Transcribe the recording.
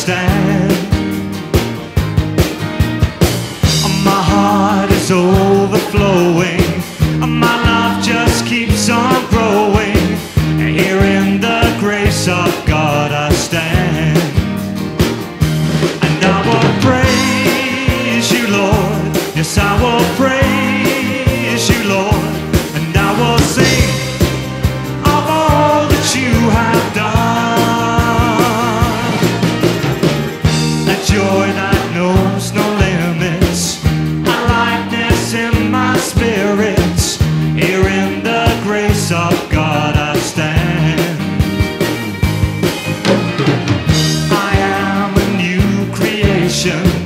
stand. My heart is overflowing, my love just keeps on growing. Here in the grace of God I stand. And I will praise you, Lord. Yes, I will praise you, Lord. And I will sing of all that you have done. A joy that knows no limits, a lightness in my spirits. Here in the grace of God I stand. I am a new creation.